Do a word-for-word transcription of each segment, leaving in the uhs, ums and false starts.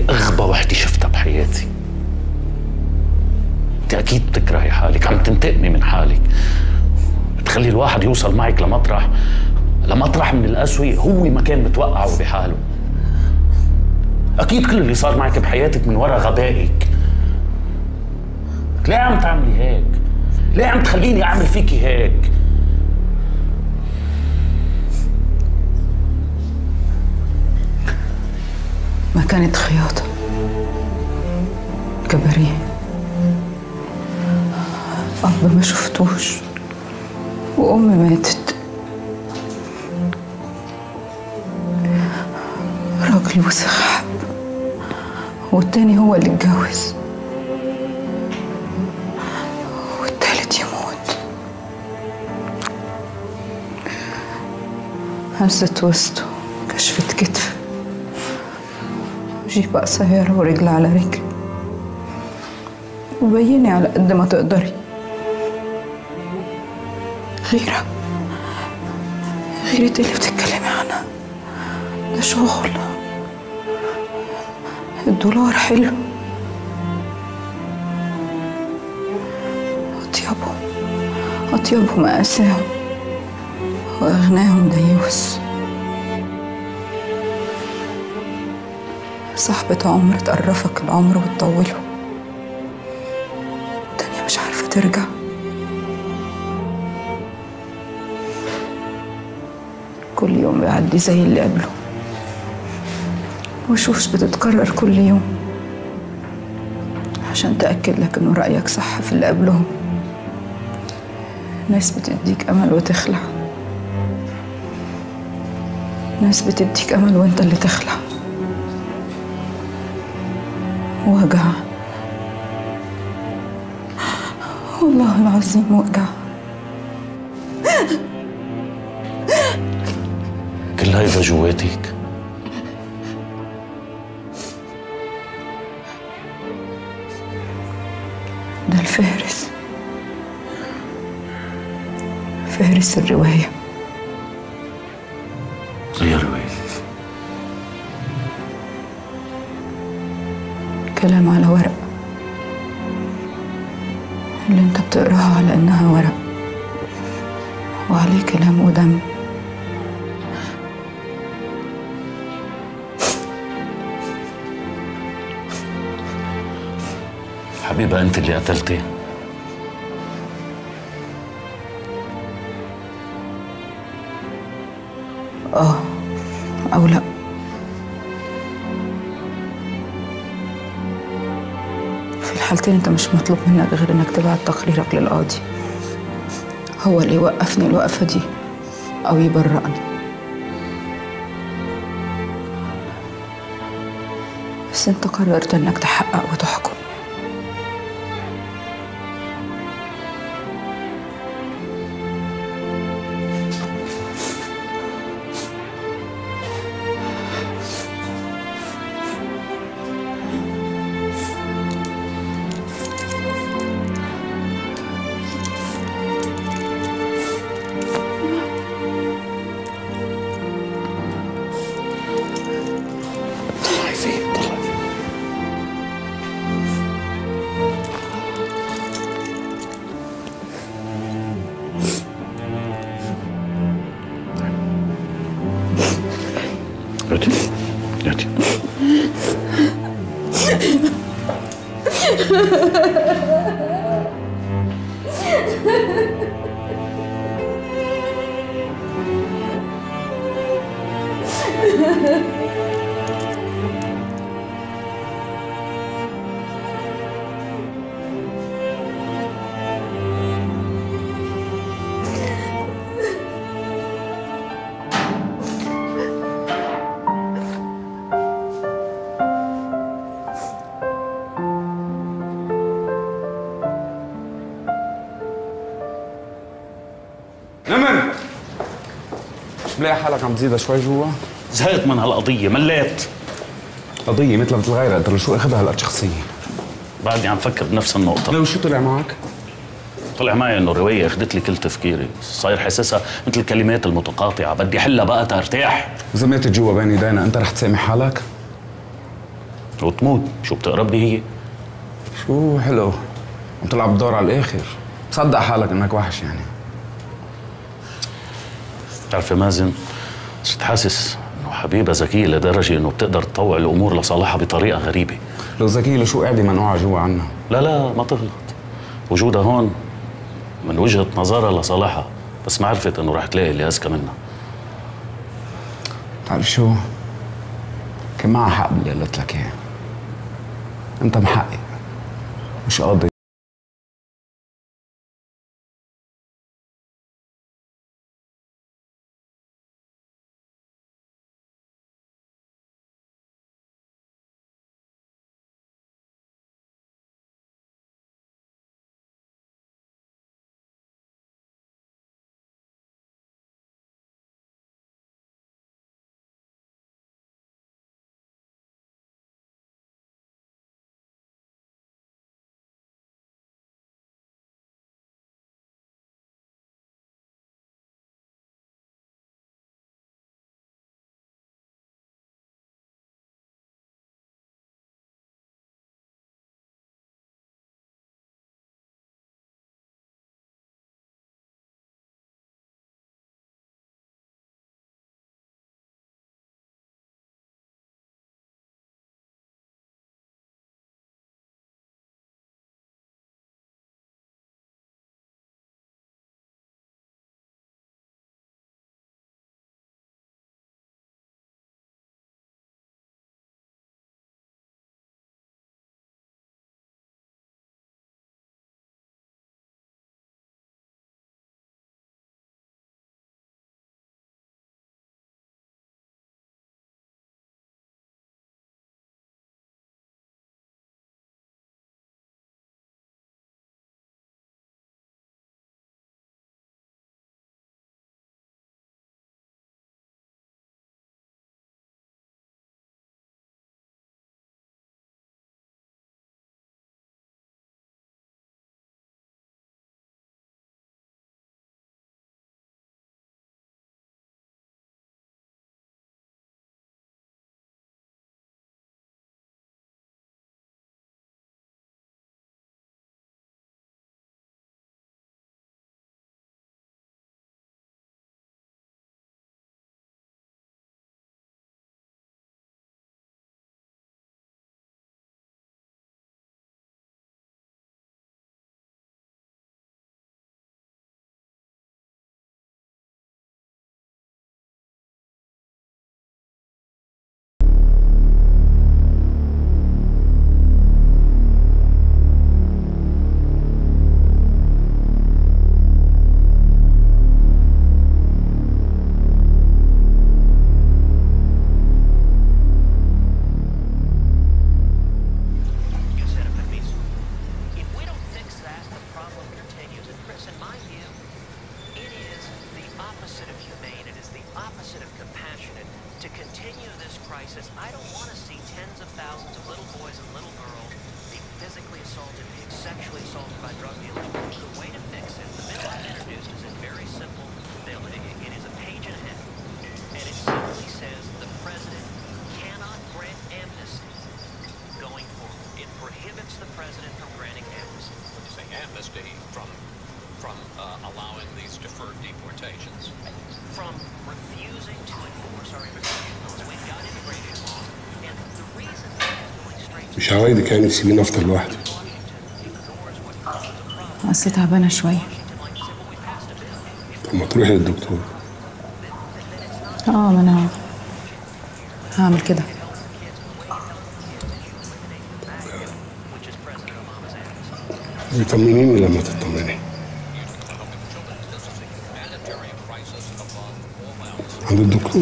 أغبى وحدة شفتها بحياتي. أنت أكيد بتكرهي حالك، عم تنتقمي من حالك، بتخلي الواحد يوصل معك لمطرح لمطرح من القسوة هو ما كان متوقعه بحاله. أكيد كل اللي صار معك بحياتك من وراء غبائك. ليه عم تعملي هيك؟ ليه عم تخليني أعمل فيكي هيك؟ ما كانت خياطة، كباريه، أب ما شفتوش وأمي ماتت، راجل وسخ حب والتاني هو اللي اتجوز والتالت يموت. همست وسطه، كشفت كتف، جيب قصيرة ورجل على رجل، وبيني على قد ما تقدري. غيرة غيرة اللي بتتكلمي عنها ده شغل، الدولار حلو، أطيبهم أطيبهم مأساهم وأغناهم ديوس. صاحبة عمر تقرفك العمر وتطوله، التانية مش عارفة ترجع. كل يوم بيعدي زي اللي قبله، وشوش بتتكرر كل يوم عشان تأكد لك إنه رأيك صح في اللي قبلهم. ناس بتديك أمل وتخلع، ناس بتديك أمل وإنت اللي تخلع. وجع، والله العظيم وجع. كل هيدا جواتك؟ ده الفهرس، فهرس الرواية. زي الرواية؟ كلام على ورق، اللي انت بتقراها على انها ورق وعليه كلام ودم. حبيبة انت اللي قتلتي؟ اه او لا؟ في الحالتين انت مش مطلوب منك غير انك تبعت تقريرك للقاضي، هو اللي يوقفني الوقفة دي او يبرئني. بس انت قررت انك تحقق وتحكم. هاتي هاتي. نمر، مش ملاقي حالك عم تزيدها شوي جوا؟ زهقت من هالقضية، مليت. قضية مثل مثل غيرها، انت شو اخذها هالقد شخصية؟ بعدني عم فكر بنفس النقطة. لو شو طلع معك؟ طلع معي انه الرواية اخذت لي كل تفكيري، صاير حاسسها مثل الكلمات المتقاطعة، بدي حلها بقى ترتاح. إذا ماتت جوا بين ايدينا انت رح تسامح حالك؟ وتموت. شو بتقرب لي هي؟ شو حلو، وتلعب دور على الاخر. تصدق حالك انك وحش يعني. بتعرف يا مازن، صرت حاسس انه حبيبه ذكيه لدرجه انه بتقدر تطوع الامور لصالحها بطريقه غريبه. لو ذكيه لشو قاعده منقوعه جوا عنا؟ لا لا ما تغلط، وجودها هون من وجهه نظرها لصالحها، بس ما عرفت انه رح تلاقي اللي اذكى منها. بتعرف شو؟ كان معها حق باللي قلت لك اياه. انت محقق مش قاضي. مش عوايدك يعني تسيبيني افطر لوحدي؟ اصل تعبانه شويه. طب ما تروحي للدكتور. اه ما انا هعمل كده. طمنيني لما تطمني. عند الدكتور.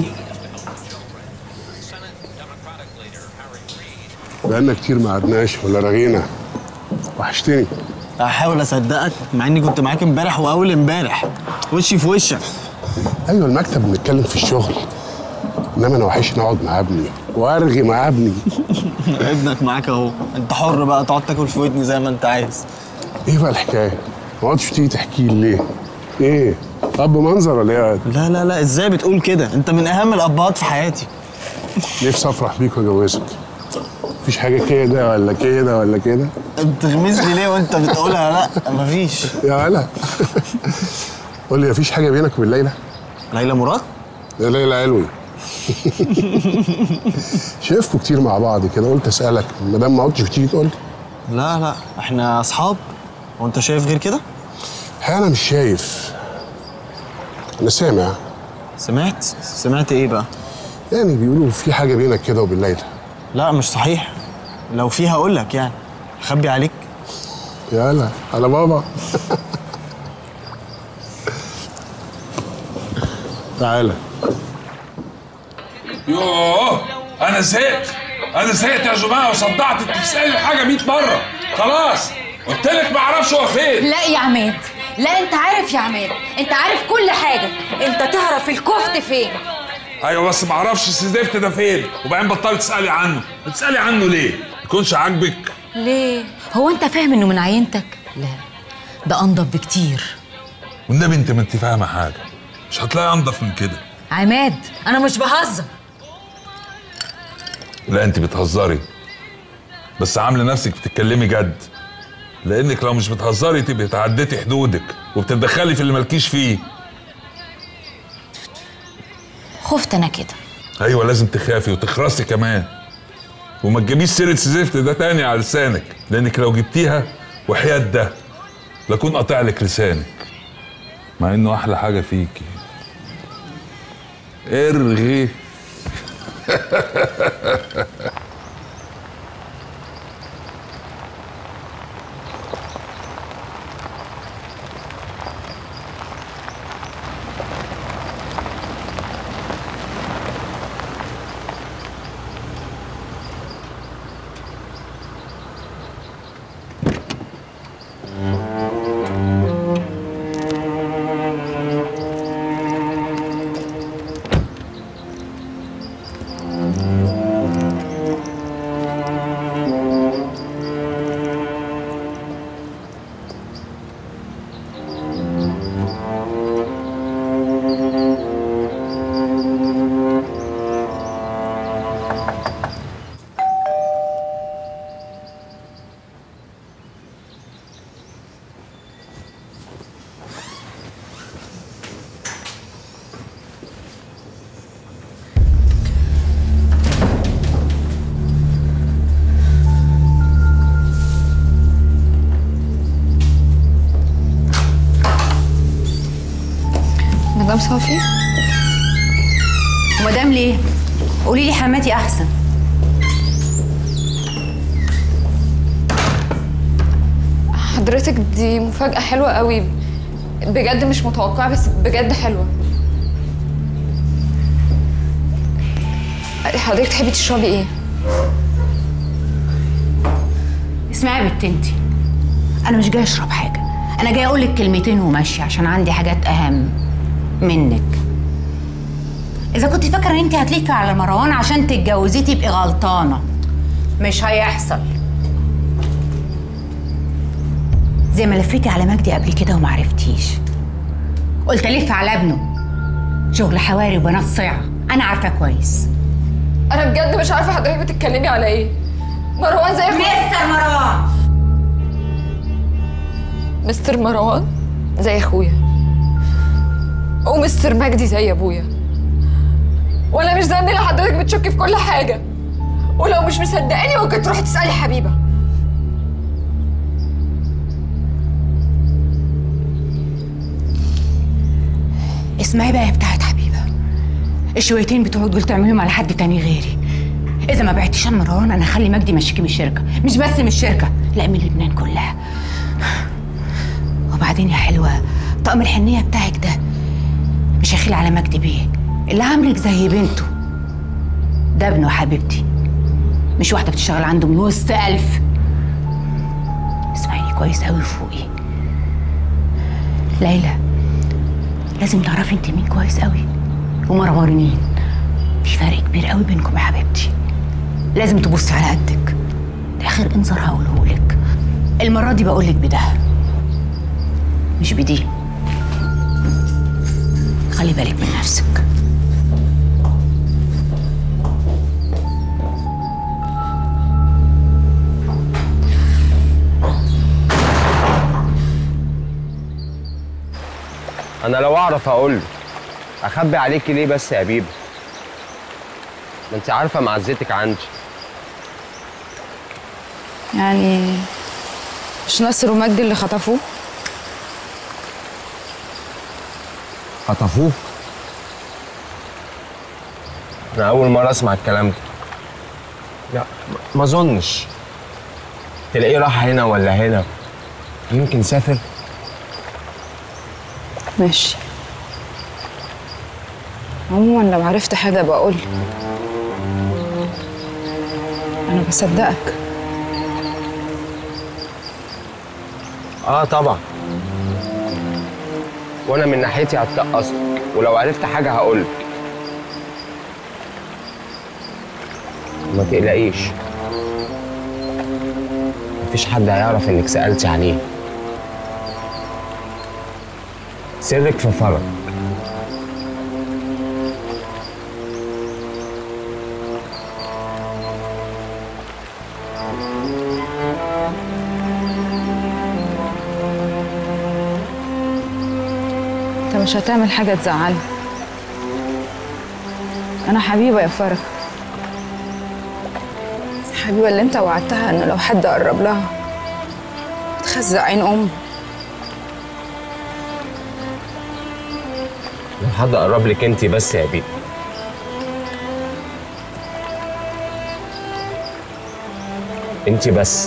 بقالنا كتير ما قعدناش ولا رغينا. وحشتني. هحاول اصدقك مع اني كنت معاك امبارح واول امبارح وشي في وشك. ايوه المكتب بنتكلم في الشغل، انما انا وحشني اقعد مع ابني وارغي مع ابني. ابنك معاك اهو، انت حر بقى تقعد تاكل في ودني زي ما انت عايز. ايه بقى الحكايه؟ ما قعدتش تيجي تحكي لي ليه؟ ايه؟ اب منظر ولا ايه؟ لا لا لا ازاي بتقول كده؟ انت من اهم الابهات في حياتي. نفسي افرح بيك واجوزك. مفيش حاجه كده ولا كده ولا كده؟ انت تغمز لي ليه وانت بتقولها؟ لا مفيش. يا ولا قول لي، مفيش حاجه بينك وبين ليلى؟ ليلى مراد؟ يا ليلى علوي. شايفكوا كتير مع بعض كده، قلت اسالك ما دام ما عدتش بتيجي تقول لي. لا لا احنا اصحاب. وانت شايف غير كده؟ انا مش شايف، انا سامع. سمعت؟ سمعت ايه بقى؟ يعني بيقولوا في حاجه بينك كده وبين ليلى. لا مش صحيح. لو فيها اقول لك، يعني اخبي عليك؟ يلا على بابا. تعالى. يوه انا زهقت، انا زهقت يا جماعه وصدعت. انت بتسالني حاجه مية مره، خلاص قلت لك ما اعرفش هو فين. لا يا عماد، لا انت عارف يا عماد، انت عارف كل حاجه. انت تعرف الكفت فين. ايوه بس ما اعرفش السدفت ده فين، وبعدين بطلت تسالي عنه. بتسالي عنه ليه؟ ما يكونش عاجبك؟ ليه؟ هو انت فاهم انه من عينتك؟ لا ده انضف بكتير. والنبي انت ما انت فاهمه حاجه، مش هتلاقي انضف من كده. عماد انا مش بهزر. لا انت بتهزري، بس عامله نفسك بتتكلمي جد، لانك لو مش بتهزري تبقي تعديتي حدودك وبتتدخلي في اللي مالكيش فيه. خفت انا كده. ايوه لازم تخافي وتخرسي كمان، وما تجيبيش سيره سزفت ده تاني على لسانك، لانك لو جبتيها وحياة ده لكون قاطع لك لسانك، مع انه احلى حاجه فيكي. ارغي. مدام صافي؟ ومدام ليه؟ قولي لي حماتي احسن. حضرتك دي مفاجأة حلوة قوي بجد، مش متوقعة بس بجد حلوة. حضرتك تحبي تشربي ايه؟ اسمعي يا بنت انتي، انا مش جايه اشرب حاجه، انا جايه اقول لك كلمتين وماشيه عشان عندي حاجات اهم منك. اذا كنت فاكره ان انت هتلفي على مروان عشان تتجوزيه تبقي غلطانه، مش هيحصل. زي ما لفيتي على مجدي قبل كده وما عرفتيش، قلت الف على ابنه. شغل حواري وبنات صيعه، انا عارفه كويس. انا بجد مش عارفه حضرتك بتتكلمي على ايه. مروان زي اخويا. مستر مروان. مستر مروان زي اخويا، ومستر مجدي زي ابويا، وانا مش ذنبي اللي حضرتك بتشكي في كل حاجه. ولو مش مصدقاني ممكن تروحي تسالي حبيبه. اسمعي بقى يا بتاعت حبيبه، الشويتين بتوع دول تعملهم على حد تاني غيري. اذا ما بعتيش عن مروان انا هخلي مجدي يمشيكي من الشركه، مش بس من الشركه، لا من لبنان كلها. وبعدين يا حلوه، طقم الحنيه بتاعك ده مش هيخيل على مجدي بيه اللي عاملك زي بنته. ده ابنه حبيبتي، مش واحده بتشتغل عنده من وسط الف. اسمعيني كويس قوي وفوقي. ليلى لازم تعرفي انت مين كويس قوي ومروان مين. في فرق كبير قوي بينكم يا حبيبتي، لازم تبصي على قدك. ده اخر انذار هقوله لك، المره دي بقول لك بده مش بدي. خلي بالك من نفسك. انا لو اعرف هقول له. اخبي عليكي ليه بس يا بيبه؟ ما انت عارفه معزتك عندي. يعني مش ناصر ومجدي اللي خطفوه؟ خطفوه؟ انا اول مره اسمع الكلام ده. لا ما اظنش. تلاقيه راح هنا ولا هنا، يمكن سافر. ماشي. عموما لو عرفت حاجه بقول. انا بصدقك. اه طبعا. وانا من ناحيتي هتقصك، ولو عرفت حاجه هقولك. ما تقلقيش، مفيش حد هيعرف انك سألتي عليه. سرك في فرج. انت مش هتعمل حاجه تزعلني. انا حبيبه يا فرج، الحبيبه اللي انت وعدتها ان لو حد قرب لها تخزق عين امه. لو حد قرب لك انت بس يا بيبي. انت بس.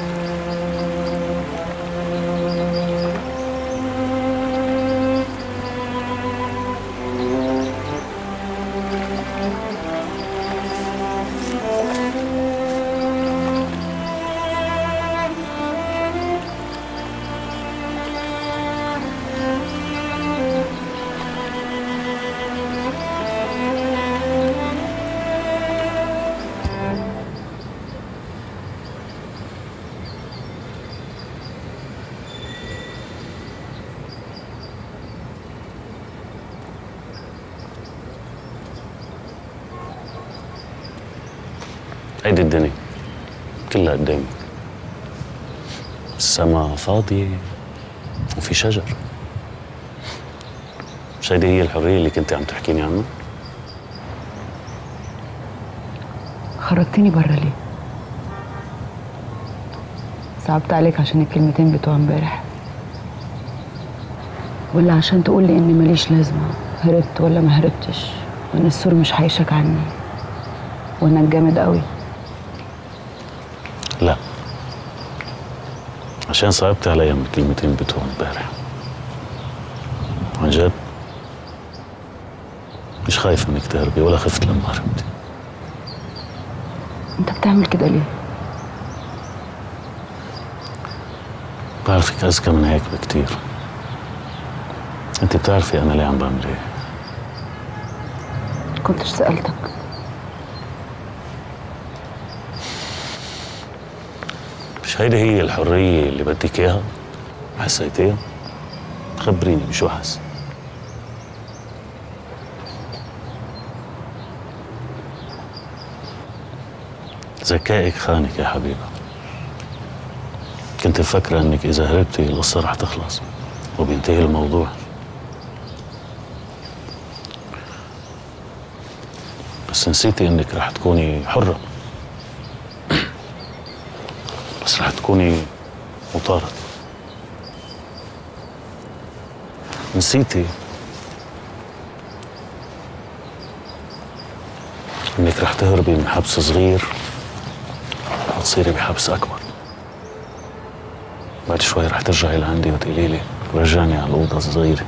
هيدي الدنيا كلها قدامك، السما فاضية وفي شجر. مش هيدي هي الحرية اللي كنت عم تحكيني عنها؟ خرجتني برا ليه؟ صعبت عليك عشان الكلمتين بتوع امبارح؟ ولا عشان تقول لي اني ماليش لازمة، هربت ولا ما هربتش، وان السور مش هيشك عني، وانك جامد قوي؟ لا، عشان صعبت عليا من الكلمتين بتوع امبارح. عن جد مش خايفة انك تهربي ولا خفت لما هربتي. انت بتعمل كده ليه؟ بعرفك أذكى من هيك بكتير. انت بتعرفي انا ليه عم بعمل ايه. كنتش سألتك. مش هيدي هي الحرية اللي بدك اياها؟ حسيتيها؟ خبريني بشو حس. ذكائك خانك يا حبيبة. كنت مفكرة انك اذا هربتي القصة رح تخلص وبينتهي الموضوع. بس نسيتي انك رح تكوني حرة، بس رح تكوني مطاردة. نسيتي انك رح تهربي من حبس صغير وتصيري بحبس اكبر. بعد شوي رح ترجعي لعندي وتقولي لي ورجعني على الاوضه الصغيره.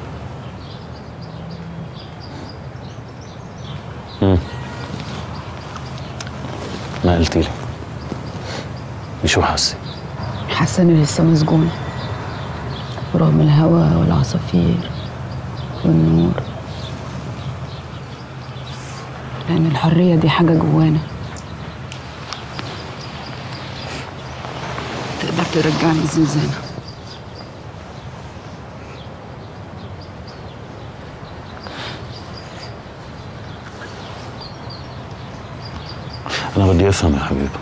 امم ما قلتي لي بشو حاسه؟ حاسه اني لسه مسجونه رغم الهواء والعصافير والنور، لان الحريه دي حاجه جوانا تقدر ترجعني الزنزانه. أنا بدي أفهم يا حبيبي،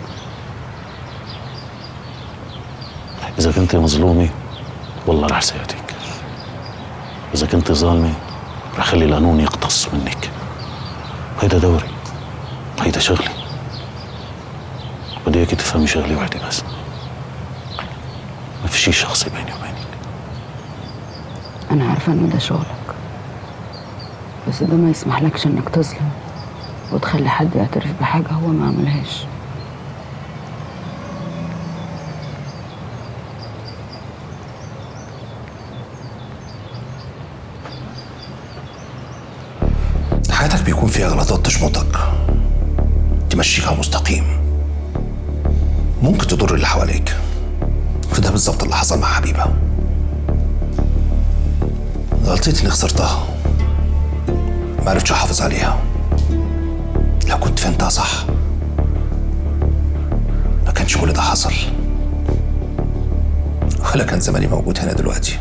إذا كنت مظلومة والله رح ساعدك، اذا كنت ظالمه رح خلي القانون يقتص منك. هيدا دوري، هيدا شغلي. بدي اياك تفهمي شغلة واحدة بس، ما في شي شخصي بيني وبينك. أنا عارفة إنه ده شغلك، بس ده ما يسمحلكش إنك تظلم وتخلي حد يعترف بحاجة هو ما عملهاش. حياتك بيكون فيها غلطات تشمطك، تمشيك على مستقيم، ممكن تضر اللي حواليك، وده بالظبط اللي حصل مع حبيبة. غلطتي اني خسرتها، ما عرفتش احافظ عليها. لو كنت فهمتها صح ما كانش كل ده حصل، ولا كان زماني موجود هنا دلوقتي.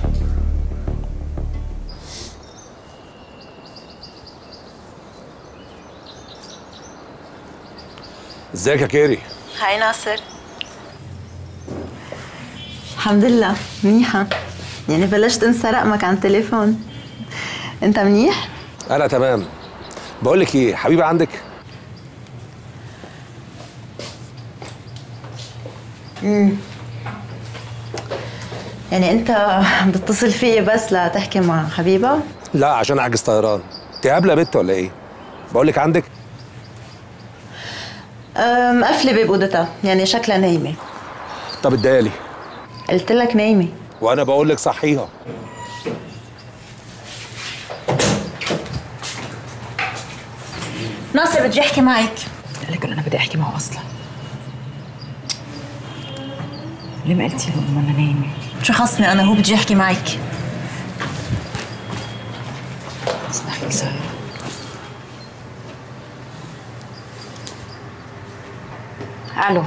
ازيك يا كيري؟ هاي ناصر. الحمد لله منيحة، يعني بلشت انسى رقمك عن التليفون. انت منيح؟ انا تمام. بقول لك ايه، حبيبة عندك؟ امم يعني انت بتتصل فيي بس لتحكي مع حبيبة؟ لا، عشان احجز طيران. انت قابلة بنت ولا ايه؟ بقول لك عندك؟ مقفلة باب اوضتها، يعني شكلها نايمة. طب اديها. قلت لك نايمة. وانا بقول لك صحيها. ناصر بدي احكي معك. قال لك انا بدي احكي معه اصلا. ليه ما قلتي له انه انا نايمة؟ شو خصني انا، هو بدي احكي معك. اسمعي سارة، الو.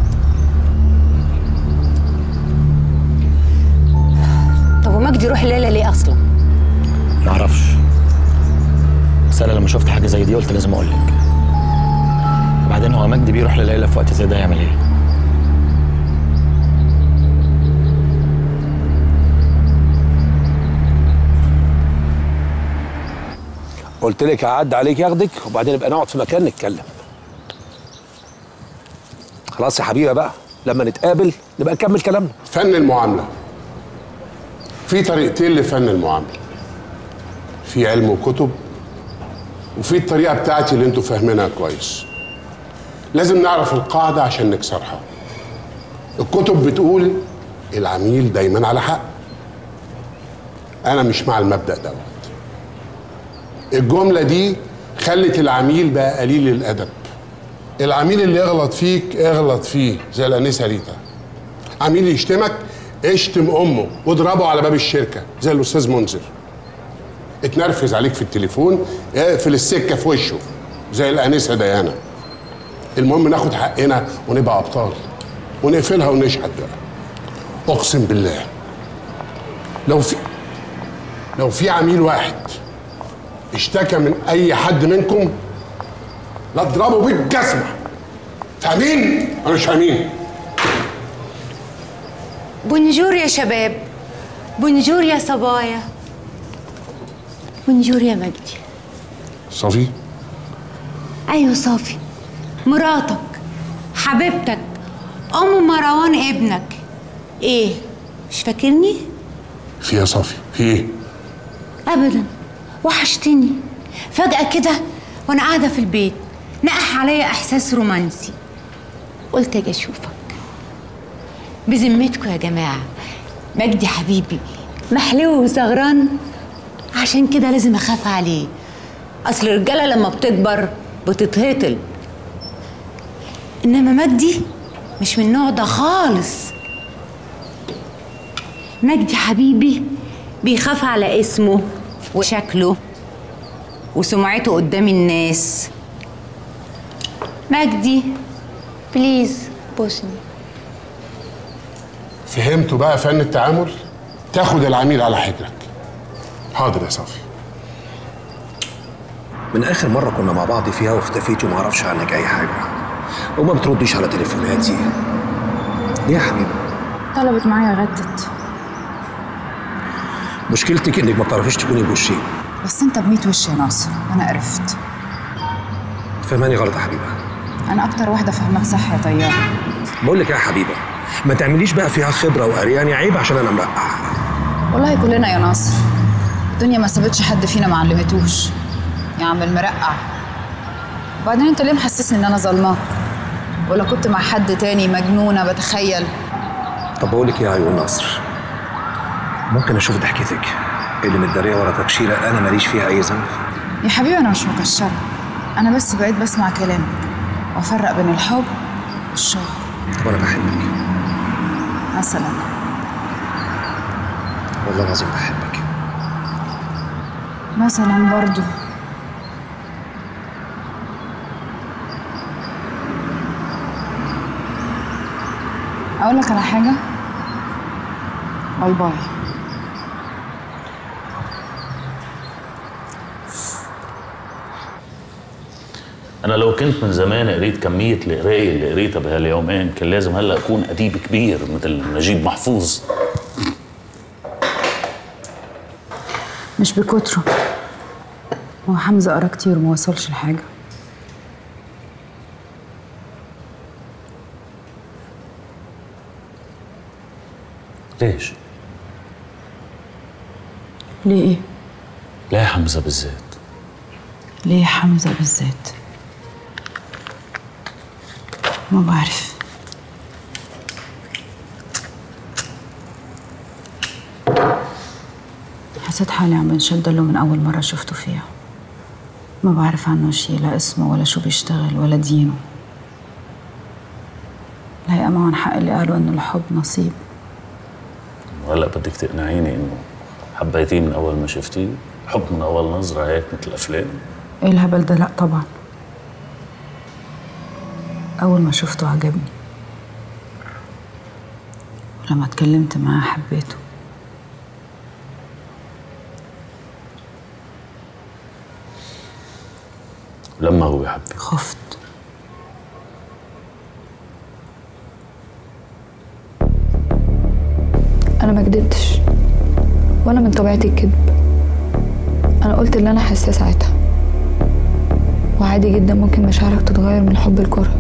طب ومجدي يروح الليله ليه اصلا؟ ما اعرفش، بس انا لما شفت حاجه زي دي قلت لازم اقول لك. وبعدين هو مجدي بيروح لليلى في وقت زي ده يعمل ايه؟ قلت لك هعدي عليك ياخدك وبعدين نبقى نقعد في مكان نتكلم. خلاص يا حبيبه بقى، لما نتقابل نبقى نكمل كلامنا. فن المعامله، في طريقتين لفن المعامله، في علم وكتب، وفي الطريقه بتاعتي اللي انتوا فاهمينها كويس. لازم نعرف القاعده عشان نكسرها. الكتب بتقول العميل دايما على حق. انا مش مع المبدأ دوت. الجمله دي خلت العميل بقى قليل الادب. العميل اللي يغلط فيك اغلط فيه، زي الانسه ريتا. عميل يشتمك اشتم امه واضربه على باب الشركه زي الاستاذ منذر. اتنرفز عليك في التليفون اقفل السكه في وشه زي الانسه ديانا. المهم ناخد حقنا ونبقى ابطال ونقفلها ونشهد بقى. اقسم بالله لو في لو في عميل واحد اشتكى من اي حد منكم لا اضربه بالجزمه. فاهمين ولا مش فاهمين؟ بونجور يا شباب، بونجور يا صبايا، بونجور يا مجدي. صافي؟ ايوه صافي، مراتك حبيبتك ام مروان ابنك. ايه مش فاكرني؟ في يا صافي في ايه؟ ابدا، وحشتني. فجأة كده وانا قاعدة في البيت نقح عليا احساس رومانسي، قلت اجي اشوفك. بذمتكم يا جماعة مجدي حبيبي محلو وسغران، عشان كده لازم اخاف عليه. اصل الرجالة لما بتكبر بتتهطل، انما مجدي مش من النوع ده خالص. مجدي حبيبي بيخاف على اسمه وشكله وسمعته قدام الناس. مجدي بليز بوسني. فهمتوا بقى فن التعامل؟ تاخد العميل على حجرك. حاضر يا صافي. من اخر مره كنا مع بعض فيها واختفيتي وما اعرفش عنك اي حاجه، وما بترديش على تليفوناتي. ليه يا حبيبي؟ طلبت معايا غدت. مشكلتك انك ما بتعرفيش تكوني بوشين. بس انت بميت وش يا ناصر، انا قرفت. فهماني غلط يا حبيبه. انا اكتر واحده فاهمك صح يا طيار. بقول لك يا حبيبه ما تعمليش بقى فيها خبره وقرياني، عيب عشان انا مرقع. والله كلنا يا ناصر، الدنيا ما سابتش حد فينا ما علمتوش يا عم المرقع. وبعدين انت ليه محسسني ان انا ظلماك؟ ولا كنت مع حد تاني مجنونه بتخيل؟ طب بقول لك يا عيون ناصر، ممكن اشوف ضحكتك اللي متداريه ورا تكشيره انا ماليش فيها اي ذنب؟ يا حبيبي انا مش مكشره، انا بس بقيت بسمع كلامك وافرق بين الحب والشغل. طب انا بحبك مثلا. والله العظيم بحبك مثلا برضو. اقول لك على حاجه، باي باي. انا لو كنت من زمان قريت كميه القرايه اللي قريتها بهاليومين كان لازم هلا اكون اديب كبير مثل نجيب محفوظ. مش بكتره، هو حمزه قرا كتير وما وصلش لحاجه. ليش؟ ليه ايه؟ ليه حمزه بالذات؟ ليه حمزه بالذات؟ ما بعرف. حسيت حالي عم بنشد له من اول مره شفته فيها. ما بعرف عنه شي، لا اسمه ولا شو بيشتغل ولا دينه. الحقيقه معهم حق اللي قالوا انه الحب نصيب. وهلا بدك تقنعيني انه حبيتيه من اول ما شفتيه؟ حب من اول نظره هيك مثل الافلام؟ ايه الهبل ده؟ لا طبعا. اول ما شفته عجبني، ولما اتكلمت معاه حبيته. لما هو بيحبك خفت. انا ما كدبتش، وانا من طبيعتي الكذب. انا قلت اللي انا حاساه ساعتها، وعادي جدا ممكن مشاعرك تتغير من الحب لكره.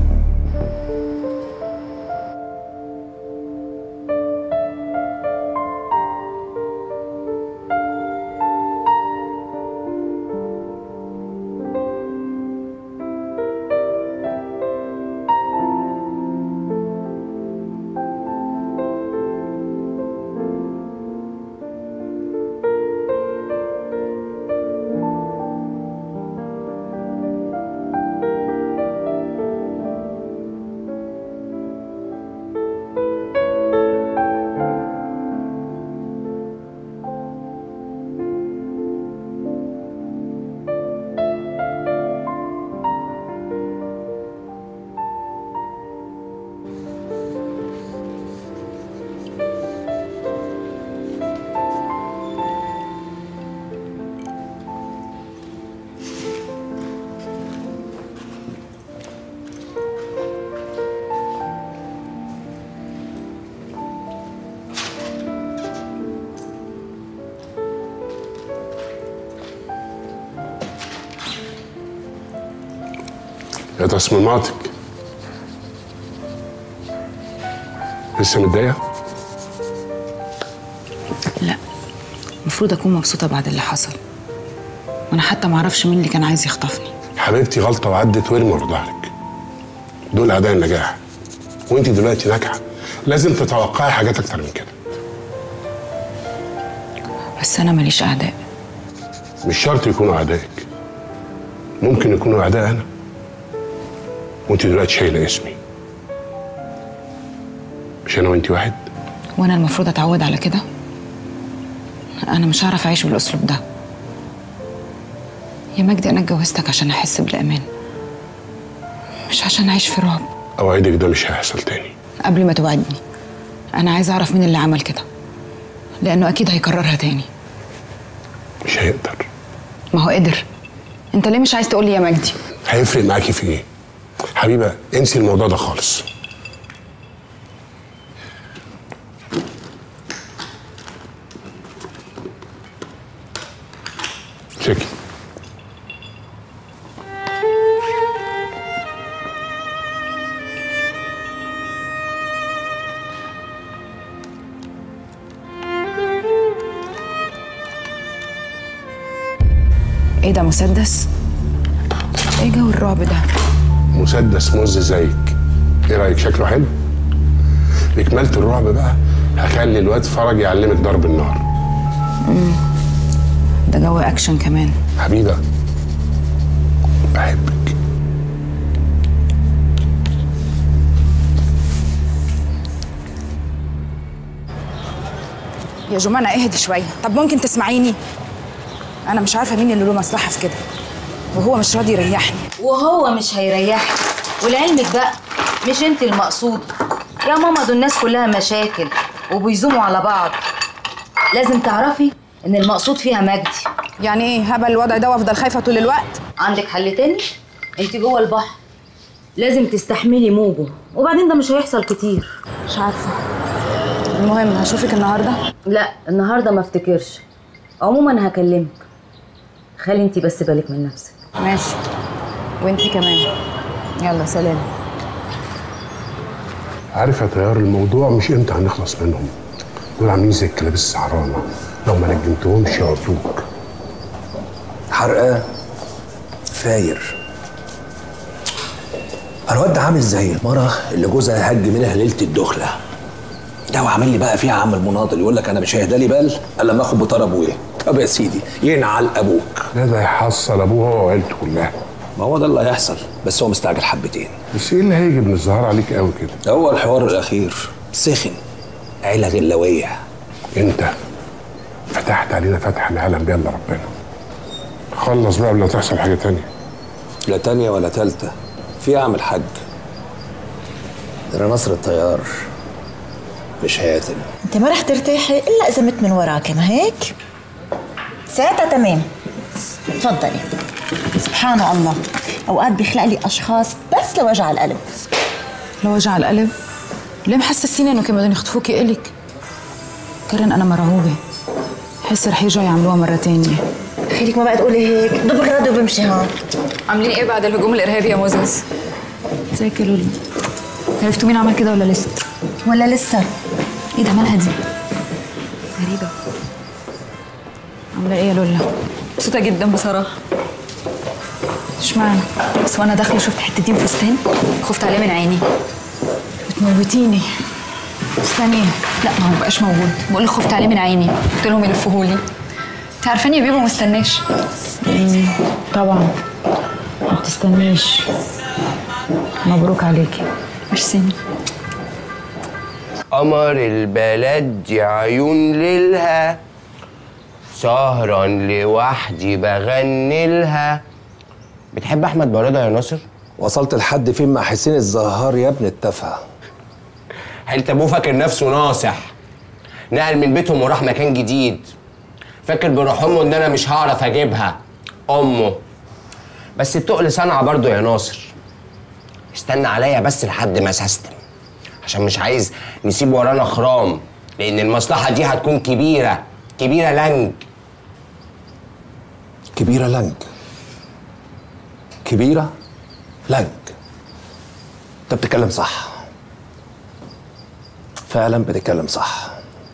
يا تصميماتك لسه متضايقه؟ لا، المفروض اكون مبسوطه بعد اللي حصل، وانا حتى ما اعرفش مين اللي كان عايز يخطفني. حبيبتي غلطه وعدت وارمي ورا ظهرك. دول اعداء النجاح، وانت دلوقتي ناجحه، لازم تتوقعي حاجات اكتر من كده. بس انا ماليش اعداء. مش شرط يكونوا اعدائك، ممكن يكونوا اعداء انا، وانت دلوقتي شايله اسمي. مش انا وانت واحد؟ وانا المفروض اتعود على كده؟ انا مش هعرف اعيش بالاسلوب ده يا مجدي. انا اتجوزتك عشان احس بالامان، مش عشان اعيش في رعب. اوعدك ده مش هيحصل تاني. قبل ما توعدني انا عايزه اعرف مين اللي عمل كده، لانه اكيد هيكررها تاني. مش هيقدر. ما هو قدر. انت ليه مش عايز تقولي يا مجدي؟ هيفرق معاكي في ايه؟ حبيبه انسي الموضوع ده خالص. شكل ايه ده مسدس؟ ايه جو الرعب ده؟ مسدس مز زيك. ايه رايك شكله حلو؟ بكمالة الرعب بقى هخلي الواد فرج يعلمك ضرب النار. امم ده جو اكشن كمان. حبيبه بحبك. يا جمانة اهدي شويه. طب ممكن تسمعيني؟ انا مش عارفه مين اللي له مصلحه في كده، وهو مش راضي يريحني. وهو مش هيريحك، ولعلمك بقى مش انت المقصود يا ماما، دول الناس كلها مشاكل وبيزوموا على بعض. لازم تعرفي ان المقصود فيها مجدي. يعني ايه هبل الوضع ده وافضل خايفه طول الوقت؟ عندك حل تاني؟ انت جوه البحر لازم تستحملي موجه، وبعدين ده مش هيحصل كتير. مش عارفه. المهم هشوفك النهارده؟ لا النهارده ما افتكرش، عموما هكلمك. خلي انت بس بالك من نفسك. ماشي، وانتي كمان. يلا سلام. عارف يا طيار الموضوع مش امتى هنخلص منهم. دول عاملين زي الكلاب السعرانه، لو ما نجمتهمش يعطوك. حرقان فاير. الواد ده عامل زي المرة اللي جوزها هج منها ليلة الدخلة. ده وعامل لي بقى فيها عم المناضل، يقول لك انا مش هيهدى لي بال الا لما اخد بطار ابويا. طب يا سيدي ينعل ابوك. لا ده يحصل ابوه هو وعيلته كلها. ما هو ده اللي هيحصل، بس هو مستعجل حبتين. بس ايه اللي هيجي من الظهر عليك قوي كده؟ هو الحوار الاخير سخن. عيله غلويه. انت فتحت علينا فتح ما يعلم بيه الا ربنا. خلص بقى قبل ما تحصل حاجه تانية. لا تانية ولا تالتة. في اعمل حاج. ده نصر الطيار مش هياتم. انت ما رح ترتاحي الا اذا مت من وراك، ما هيك؟ ساعتها تمام. تفضلي. سبحان الله، اوقات بيخلق لي اشخاص بس لوجع القلب. لوجع القلب؟ ليه محسسيني انه كانوا بدهم يخطفوكي الك؟ كرن انا مرعوبه، حس رح يرجعوا يعملوها مره تانية. خليك ما بقى تقولي هيك، دبر راد وبمشي هون. عاملين ايه بعد الهجوم الارهابي يا موزز؟ ازيك يا لولي؟ عرفتوا مين عمل كده ولا لسه؟ ولا لسه؟ ايه ده مالها دي؟ غريبه. عامله ايه يا لولا؟ مبسوطه جدا بصراحه. اشمعنى؟ بس وانا داخله شفت حتتين فستان خفت عليه من عيني. بتموتيني. فستان ايه؟ لا ما هو مبقاش موجود، بقول لك خفت عليه من عيني، قلت لهم يلفوهولي. انت عارفاني يا بيبو ما استناش. امم طبعا ما بتستنيش. مبروك عليكي. ميرسي. قمر البلد يا عيون ليلها، سهرا لوحدي بغني لها. بتحب احمد برادة يا ناصر؟ وصلت لحد فين مع حسين الزهار يا ابن التفهه؟ حلت ابوه فاكر نفسه ناصح، نقل من بيتهم وراح مكان جديد، فاكر بروح امه ان انا مش هعرف اجيبها امه. بس التقل صنعه برضه يا ناصر. استنى عليا بس لحد ما اسستم، عشان مش عايز نسيب ورانا خرام، لان المصلحه دي هتكون كبيره كبيره لنج. كبيره لنج. كبيره لنج. انت بتتكلم صح، فعلا بتتكلم صح.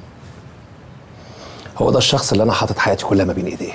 هو ده الشخص اللي انا حاطط حياتي كلها ما بين ايديه.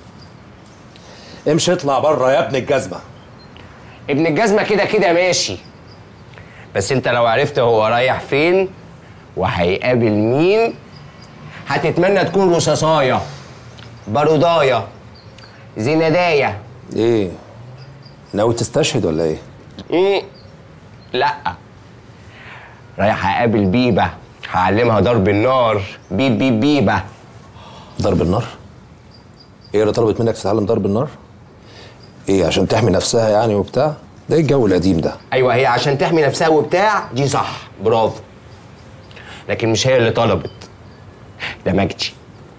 امشي اطلع بره يا ابن الجزمه. ابن الجزمه كده كده ماشي، بس انت لو عرفت هو رايح فين وهيقابل مين هتتمنى تكون رصاصايه، بارودايه، زندايه. ايه؟ ناوي تستشهد ولا ايه؟ ايه؟ لا، رايح اقابل بيبه، هعلمها ضرب النار. بيب بيب بيبه. ضرب النار؟ ايه اللي طلبت منك تتعلم ضرب النار؟ ايه عشان تحمي نفسها يعني وبتاع؟ ده ايه الجو القديم ده؟ ايوه هي عشان تحمي نفسها وبتاع، دي صح، برافو. لكن مش هي اللي طلبت، ده مجدي.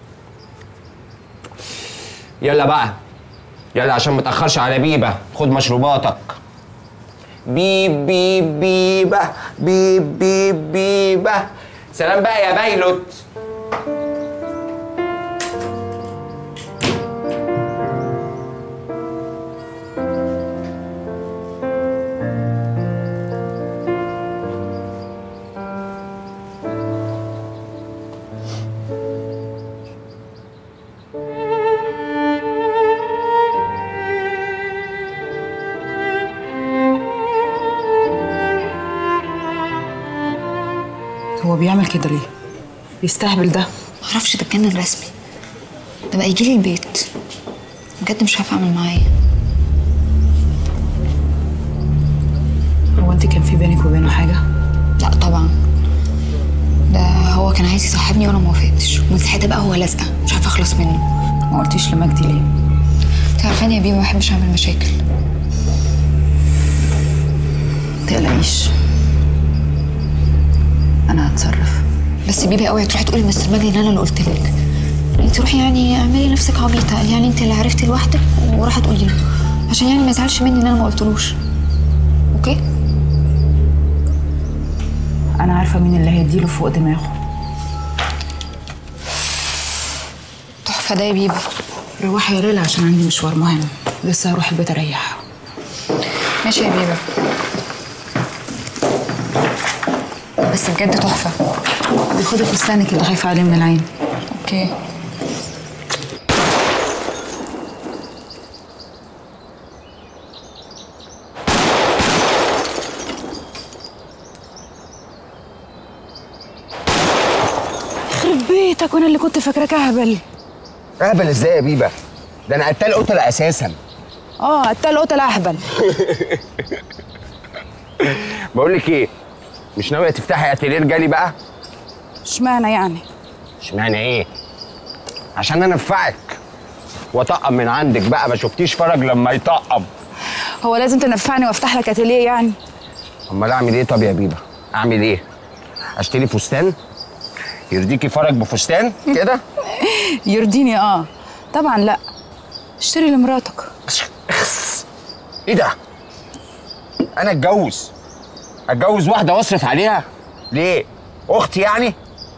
يلا بقى، يلا عشان ما تاخرش على بيبه، خد مشروباتك. بيب بيب بيبه بيب بيب بيبه. سلام بقى يا بايلوت. هو بيعمل كده ليه؟ بيستهبل ده؟ معرفش، ده اتجنن رسمي. ده بقى يجيلي البيت بجد، مش عارفه اعمل معاه ايه. هو انت كان في بينك وبينه حاجه؟ لا طبعا، ده هو كان عايز يصاحبني وانا ما وافقتش، ومن ساعتها بقى هو لازقه مش عارفه اخلص منه. ما قلتيش لمجدي ليه؟ انت عارفاني يا بيه ما بحبش اعمل مشاكل. متقلقيش، انا هتصرف. بس بيبي اوعي تروحي تقولي لمستر مجدي ان انا اللي قلت لك. انت روحي يعني اعملي نفسك عبيطه، قال يعني انت اللي عرفتي لوحدك وراحت تقولي له، عشان يعني ما يزعلش مني ان انا ما قلتلوش. اوكي؟ انا عارفه مين اللي هيديله فوق دماغه. تحفه ده يا بيبي. روحي يا ليلى عشان عندي مشوار مهم، لسه هروح البيت اريح. ماشي يا بيبي، بس بجد تحفه. خدي فستانك اللي خايفه عليه من العين. اوكي. يخرب بيتك، وانا اللي كنت فاكراك اهبل. اهبل ازاي يا بيبه؟ ده انا قتال قتله اساسا. اه قتال قتله اهبل. بقول لك ايه، مش ناويه تفتحي اتيليه رجالي بقى؟ اشمعنى يعني؟ اشمعنى ايه؟ عشان انا انفعك واطقم من عندك بقى. ما شفتيش فرج لما يطقم؟ هو لازم تنفعني وافتح لك اتيليه يعني؟ امال اعمل ايه طب يا بيبه؟ اعمل ايه؟ اشتري فستان؟ يرضيكي فرج بفستان كده؟ يرضيني اه طبعا. لا، اشتري لمراتك. ايه ده؟ انا اتجوز اتجوز واحده واصرف عليها؟ ليه؟ اختي يعني؟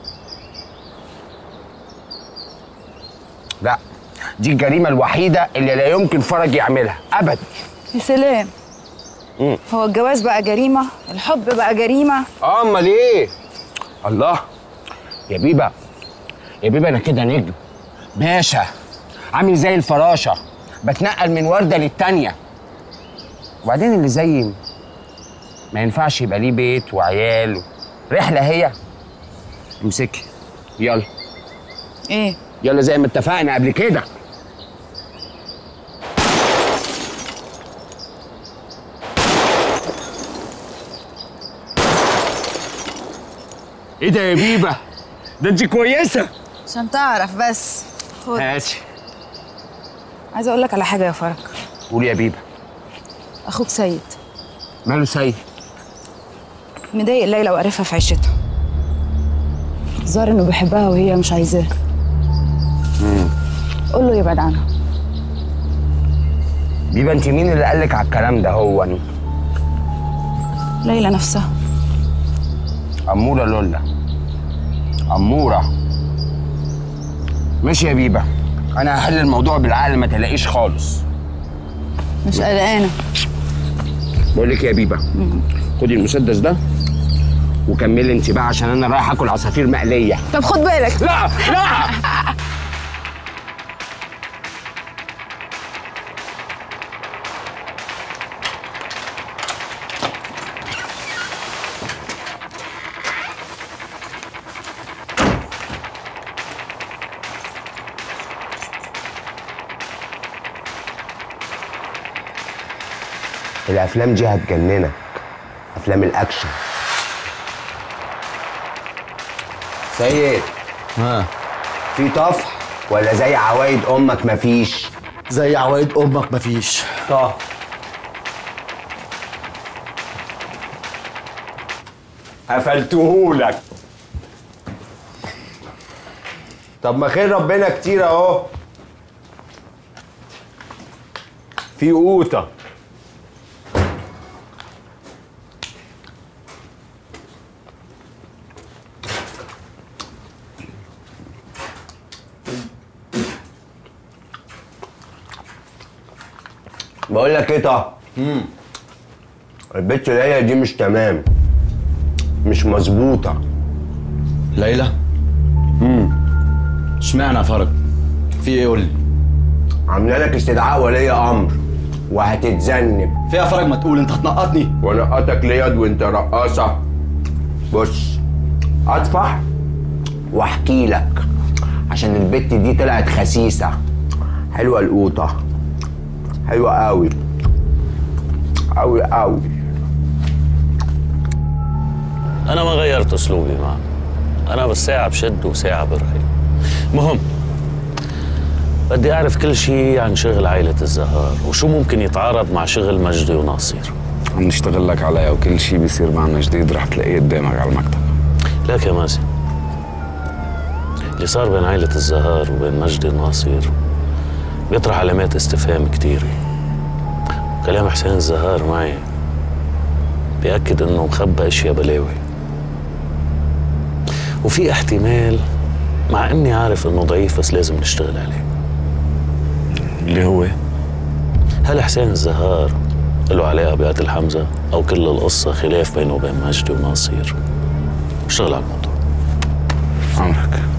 لا، دي الجريمه الوحيده اللي لا يمكن فرج يعملها ابدا. يا سلام. مم. هو الجواز بقى جريمه؟ الحب بقى جريمه؟ اه امال ايه؟ الله يا بيبه، يا بيبه انا كده نجم باشا، عامل زي الفراشه، بتنقل من ورده للتانيه. وبعدين اللي زيي ما ينفعش يبقى ليه بيت وعيال. رحله هي. امسكي يلا. ايه؟ يلا زي ما اتفقنا قبل كده. ايه ده يا بيبه؟ ده انت كويسه. عشان تعرف بس. خد. هاتي. عايزه اقول لك على حاجه يا فرج. قولي يا بيبه. اخوك سيد. ماله سيد؟ مضايق ليلى وقرفها في عيشتها. ظاهر انه بيحبها وهي مش عايزاه. امم قول له يبعد عنها. بيبه انت مين اللي قالك على الكلام ده؟ هو أنا. ليلى نفسها. أمورة لولا. أمورة. ماشي يا بيبه، أنا هحل الموضوع بالعقل ما تلاقيش خالص. مش قلقانة. بقول لك يا بيبه، خدي المسدس ده وكملي انت بقى عشان أنا رايح آكل عصافير مقلية. طب خد بالك. لا لا. الافلام دي هتجننك، افلام الاكشن. سيد. ها، في طفح ولا زي عوايد امك مفيش؟ زي عوايد امك مفيش. طه. قفلتهولك. طب ما خير ربنا كتير اهو. في قوطه. بقول لك ايه طه؟ امم البت ليلى دي مش تمام، مش مظبوطه. ليلى؟ امم اشمعنى يا فرج؟ في ايه؟ قول لي. عامله لك استدعاء ولي امر وهتتذنب. فيها فرج؟ ما تقول، انت هتنقطني. ونقطك ليد وانت رقاصه. بص، اطفح واحكي لك، عشان البت دي طلعت خسيسه. حلوه القوطه، حلوه قوي قوي قوي. انا ما غيرت اسلوبي معه، انا بس ساعه بشد وساعه برخي. مهم بدي اعرف كل شيء عن شغل عائله الزهار وشو ممكن يتعارض مع شغل مجدي وناصر. عم نشتغل لك عليها وكل شيء بيصير معنا جديد رح تلاقيه قدامك على المكتب. لك يا مازن، اللي صار بين عائلة الزهار وبين مجدي وناصر بيطرح علامات استفهام كتيرة. كلام حسين الزهار معي بيأكد انه مخبى اشياء بلاوي، وفي احتمال مع اني عارف انه ضعيف بس لازم نشتغل عليه. اللي هو هل حسين الزهار له علاقة بقتل حمزة او كل القصة خلاف بينه وبين مجدي وناصر؟ اشتغل على الموضوع. عمرك